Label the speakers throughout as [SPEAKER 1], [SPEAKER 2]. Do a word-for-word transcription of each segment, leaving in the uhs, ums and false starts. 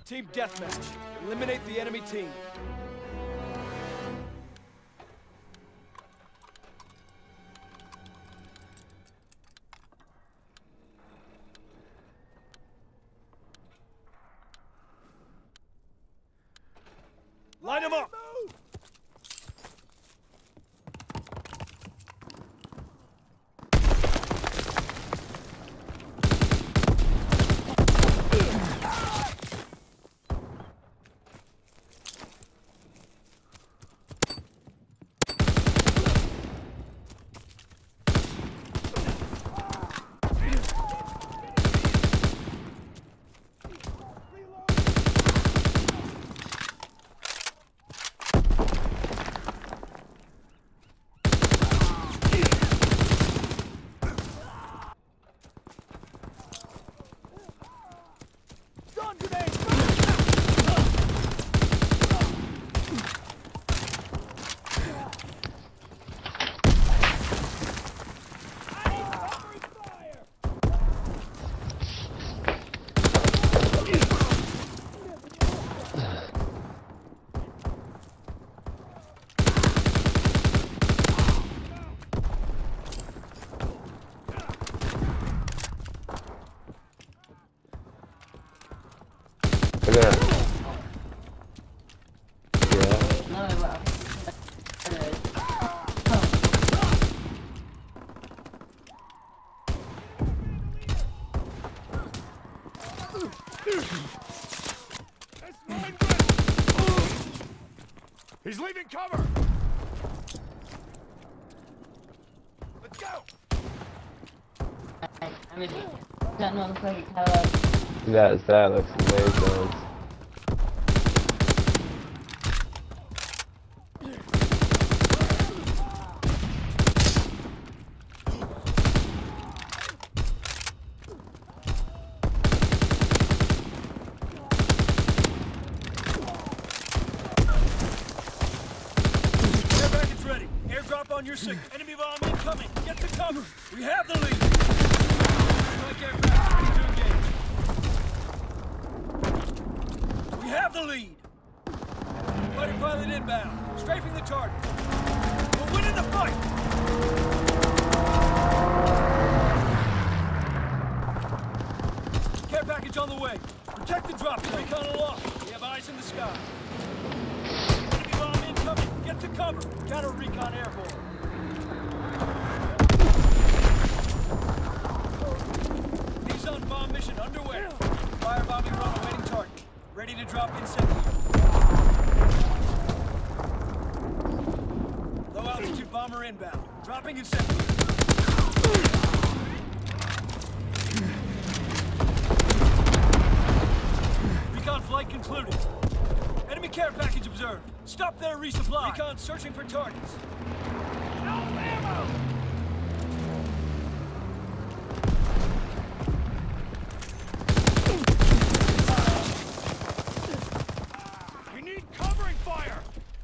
[SPEAKER 1] Team deathmatch. Eliminate the enemy team. Line them up!
[SPEAKER 2] Look at that. Yeah.
[SPEAKER 1] He's leaving cover! Let's go!
[SPEAKER 3] I mean, that motherfucker color.
[SPEAKER 2] That, that looks amazing.
[SPEAKER 1] On your signal. Enemy bomb incoming. Get to cover. We have the lead. Strike aircraft ready to engage. We have the lead. Fighter pilot inbound. Strafing the target. We're winning the fight. Care package on the way. Protect the drop zone. Recon aloft. We have eyes in the sky. Enemy bomb incoming. Get to cover. Counter recon airborne. Nissan bomb mission underway. Firebombing run awaiting target. Ready to drop incendiary. Low altitude bomber inbound. Dropping incendiary. Recon flight concluded. Enemy care package observed. Stop there, resupply. Recon searching for targets. No ammo! We need covering fire!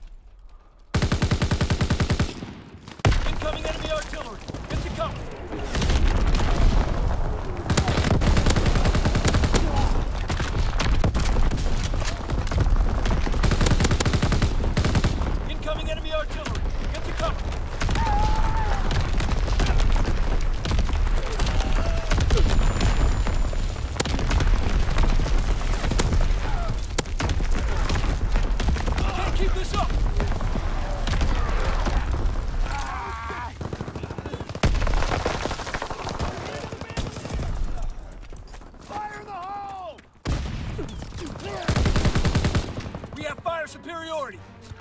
[SPEAKER 1] Incoming enemy artillery. Get to cover. Incoming enemy artillery. Get to cover. Can't keep this up. Fire in the hole! We have fire superiority.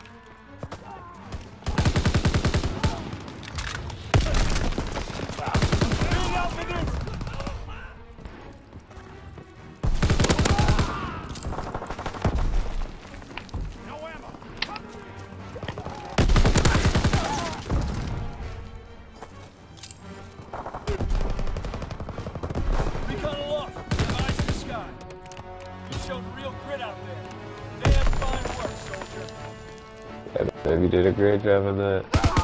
[SPEAKER 1] Recon aloft. Eyes in the sky. You showed real grit out there. Damn fine work, soldier.
[SPEAKER 2] Yeah, you did a great job on that.